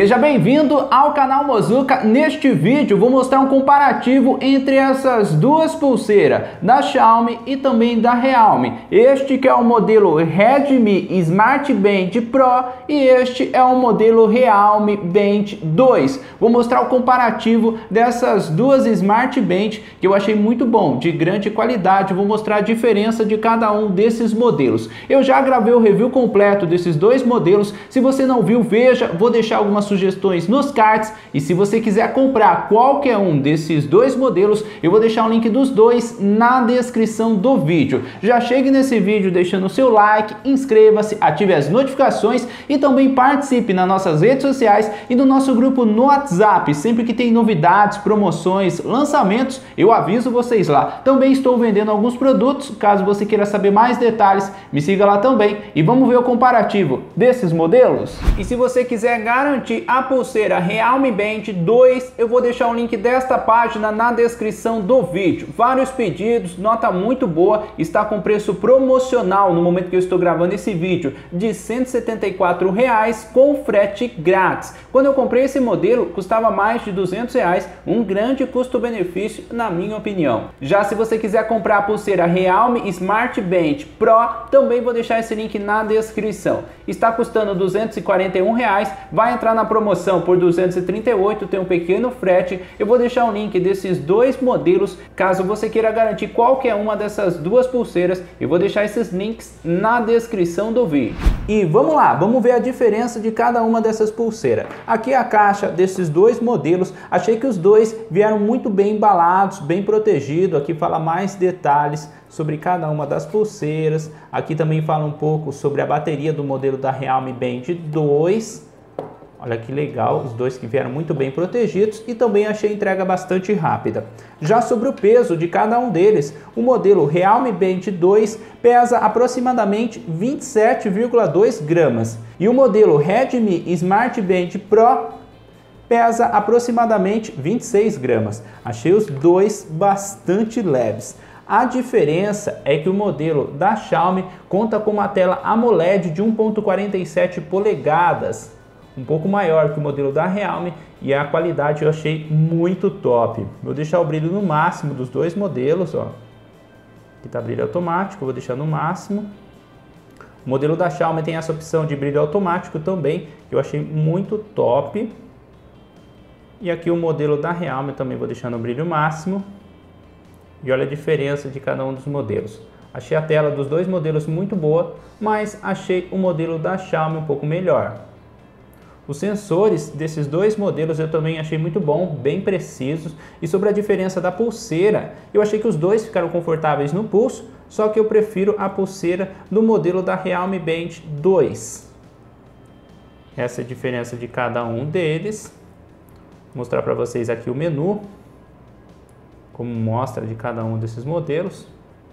Seja bem-vindo ao canal Mozuka. Neste vídeo vou mostrar um comparativo entre essas duas pulseiras, da Xiaomi e também da Realme. Este que é o modelo Redmi Smart Band Pro e este é o modelo Realme Band 2. Vou mostrar o comparativo dessas duas Smart Band que eu achei muito bom, de grande qualidade. Vou mostrar a diferença de cada um desses modelos. Eu já gravei o review completo desses dois modelos. Se você não viu, veja. Vou deixar algumas sugestões nos cards e se você quiser comprar qualquer um desses dois modelos, eu vou deixar o link dos dois na descrição do vídeo. Já chegue nesse vídeo deixando o seu like, inscreva-se, ative as notificações e também participe nas nossas redes sociais e no nosso grupo no WhatsApp. Sempre que tem novidades, promoções, lançamentos, eu aviso vocês lá. Também estou vendendo alguns produtos, caso você queira saber mais detalhes, me siga lá também e vamos ver o comparativo desses modelos. E se você quiser garantir a pulseira Realme Band 2, eu vou deixar o link desta página na descrição do vídeo. Vários pedidos, nota muito boa, está com preço promocional no momento que eu estou gravando esse vídeo, de R$ 174 com frete grátis. Quando eu comprei esse modelo, custava mais de R$ 200, um grande custo-benefício na minha opinião. Já se você quiser comprar a pulseira Realme Smart Band Pro, também vou deixar esse link na descrição. Está custando R$ 241, vai entrar na promoção por 238, tem um pequeno frete. Eu vou deixar o link desses dois modelos, caso você queira garantir qualquer uma dessas duas pulseiras. Eu vou deixar esses links na descrição do vídeo. E vamos lá, vamos ver a diferença de cada uma dessas pulseiras. Aqui é a caixa desses dois modelos. Achei que os dois vieram muito bem embalados, bem protegidos. Aqui fala mais detalhes sobre cada uma das pulseiras. Aqui também fala um pouco sobre a bateria do modelo da Realme Band 2. Olha que legal, os dois que vieram muito bem protegidos e também achei a entrega bastante rápida. Já sobre o peso de cada um deles, o modelo Realme Band 2 pesa aproximadamente 27,2 gramas e o modelo Redmi Smart Band Pro pesa aproximadamente 26 gramas. Achei os dois bastante leves. A diferença é que o modelo da Xiaomi conta com uma tela AMOLED de 1,47 polegadas, um pouco maior que o modelo da Realme, e a qualidade eu achei muito top. Vou deixar o brilho no máximo dos dois modelos, ó. Aqui tá brilho automático, vou deixar no máximo. O modelo da Xiaomi tem essa opção de brilho automático também, que eu achei muito top. E aqui o modelo da Realme também vou deixar no brilho máximo. E olha a diferença de cada um dos modelos. Achei a tela dos dois modelos muito boa, mas achei o modelo da Xiaomi um pouco melhor. Os sensores desses dois modelos eu também achei muito bom, bem precisos. E sobre a diferença da pulseira, eu achei que os dois ficaram confortáveis no pulso, só que eu prefiro a pulseira do modelo da Realme Band 2. Essa é a diferença de cada um deles. Vou mostrar para vocês aqui o menu, como mostra de cada um desses modelos.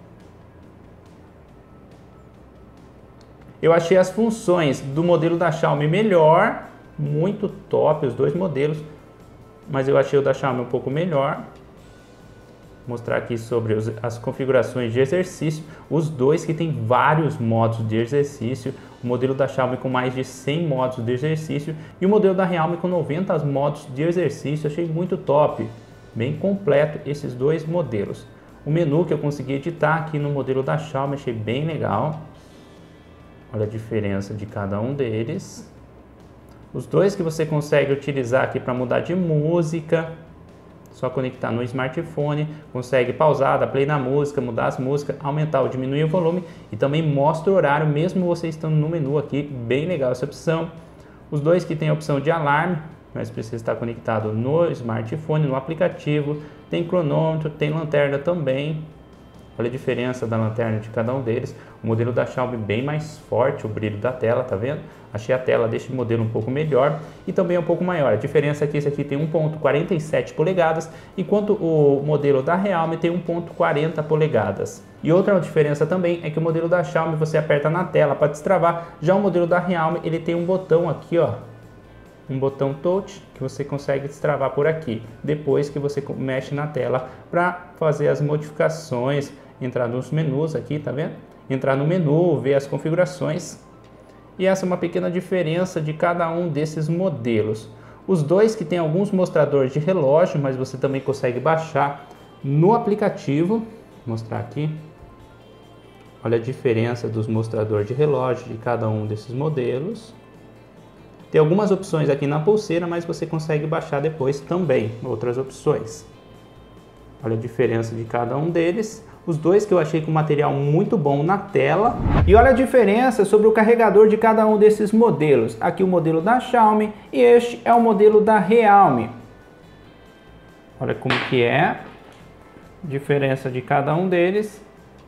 Eu achei as funções do modelo da Xiaomi melhor, muito top os dois modelos, mas eu achei o da Xiaomi um pouco melhor. Vou mostrar aqui sobre as configurações de exercício, os dois que tem vários modos de exercício, o modelo da Xiaomi com mais de 100 modos de exercício e o modelo da Realme com 90 modos de exercício. Achei muito top, bem completo esses dois modelos. O menu que eu consegui editar aqui no modelo da Xiaomi achei bem legal. Olha a diferença de cada um deles. Os dois que você consegue utilizar aqui para mudar de música, só conectar no smartphone, consegue pausar, dar play na música, mudar as músicas, aumentar ou diminuir o volume e também mostra o horário mesmo você estando no menu aqui, bem legal essa opção. Os dois que tem a opção de alarme, mas precisa estar conectado no smartphone, no aplicativo, tem cronômetro, tem lanterna também. Olha a diferença da lanterna de cada um deles. O modelo da Xiaomi bem mais forte, o brilho da tela, tá vendo? Achei a tela deste modelo um pouco melhor e também um pouco maior. A diferença é que esse aqui tem 1,47 polegadas, enquanto o modelo da Realme tem 1,40 polegadas. E outra diferença também é que o modelo da Xiaomi você aperta na tela para destravar, já o modelo da Realme ele tem um botão aqui, ó, um botão touch que você consegue destravar por aqui, depois que você mexe na tela para fazer as modificações, entrar nos menus aqui, tá vendo? Entrar no menu, ver as configurações. E essa é uma pequena diferença de cada um desses modelos. Os dois que tem alguns mostradores de relógio, mas você também consegue baixar no aplicativo. Vou mostrar aqui. Olha a diferença dos mostradores de relógio de cada um desses modelos. Tem algumas opções aqui na pulseira, mas você consegue baixar depois também outras opções. Olha a diferença de cada um deles. Os dois que eu achei com material muito bom na tela. E olha a diferença sobre o carregador de cada um desses modelos. Aqui o modelo da Xiaomi e este é o modelo da Realme. Olha como que é. Diferença de cada um deles.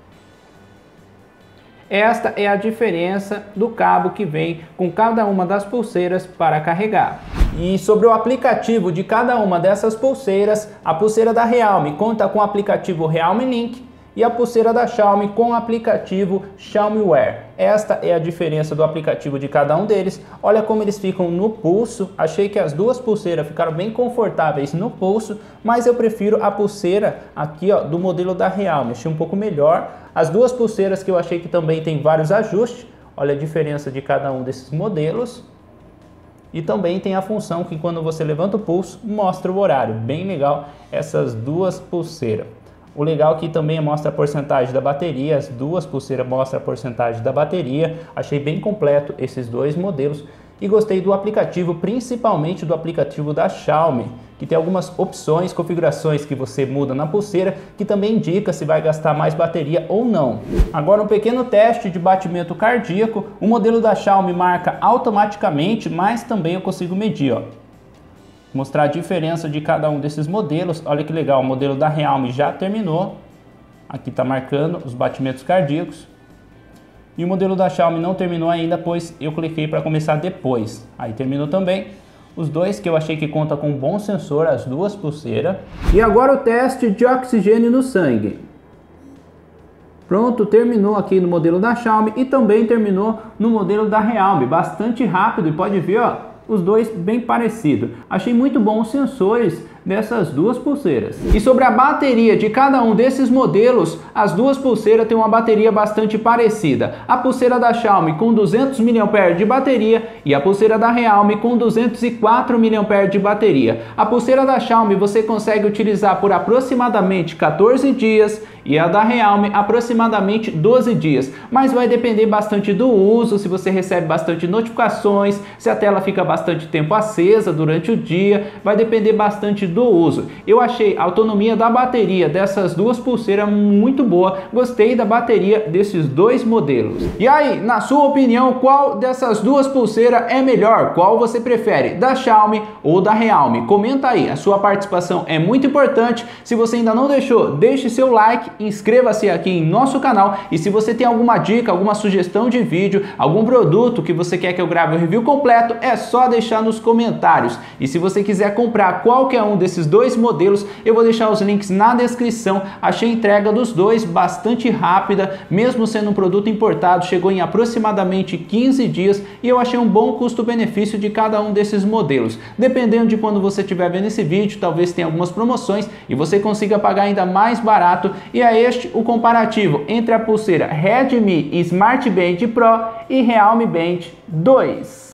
Esta é a diferença do cabo que vem com cada uma das pulseiras para carregar. E sobre o aplicativo de cada uma dessas pulseiras, a pulseira da Realme conta com o aplicativo Realme Link e a pulseira da Xiaomi com o aplicativo Xiaomi Wear. Esta é a diferença do aplicativo de cada um deles. Olha como eles ficam no pulso. Achei que as duas pulseiras ficaram bem confortáveis no pulso, mas eu prefiro a pulseira aqui, ó, do modelo da Realme. Achei um pouco melhor. As duas pulseiras que eu achei que também tem vários ajustes. Olha a diferença de cada um desses modelos. E também tem a função que quando você levanta o pulso, mostra o horário. Bem legal essas duas pulseiras. O legal aqui também mostra a porcentagem da bateria, as duas pulseiras mostram a porcentagem da bateria. Achei bem completo esses dois modelos e gostei do aplicativo, principalmente do aplicativo da Xiaomi, que tem algumas opções, configurações que você muda na pulseira, que também indica se vai gastar mais bateria ou não. Agora um pequeno teste de batimento cardíaco. O modelo da Xiaomi marca automaticamente, mas também eu consigo medir, ó. Mostrar a diferença de cada um desses modelos. Olha que legal, o modelo da Realme já terminou. Aqui está marcando os batimentos cardíacos. E o modelo da Xiaomi não terminou ainda, pois eu cliquei para começar depois. Aí terminou também. Os dois que eu achei que conta com um bom sensor, as duas pulseiras. E agora o teste de oxigênio no sangue. Pronto, terminou aqui no modelo da Xiaomi e também terminou no modelo da Realme. Bastante rápido e pode ver, ó, os dois bem parecidos. Achei muito bom os sensores dessas duas pulseiras. E sobre a bateria de cada um desses modelos, as duas pulseiras têm uma bateria bastante parecida. A pulseira da Xiaomi com 200 mAh de bateria e a pulseira da Realme com 204 mAh de bateria. A pulseira da Xiaomi você consegue utilizar por aproximadamente 14 dias e a da Realme aproximadamente 12 dias, mas vai depender bastante do uso, se você recebe bastante notificações, se a tela fica bastante tempo acesa durante o dia, vai depender bastante do uso. Eu achei a autonomia da bateria dessas duas pulseiras muito boa, gostei da bateria desses dois modelos. E aí, na sua opinião, qual dessas duas pulseiras é melhor? Qual você prefere, da Xiaomi ou da Realme? Comenta aí, a sua participação é muito importante. Se você ainda não deixou, deixe seu like, inscreva-se aqui em nosso canal e se você tem alguma dica, alguma sugestão de vídeo, algum produto que você quer que eu grave um review completo, é só deixar nos comentários. E se você quiser comprar qualquer um desses dois modelos, eu vou deixar os links na descrição. Achei a entrega dos dois bastante rápida, mesmo sendo um produto importado, chegou em aproximadamente 15 dias e eu achei um bom custo-benefício de cada um desses modelos. Dependendo de quando você estiver vendo esse vídeo, talvez tenha algumas promoções e você consiga pagar ainda mais barato. E é este o comparativo entre a pulseira Redmi Smart Band Pro e Realme Band 2.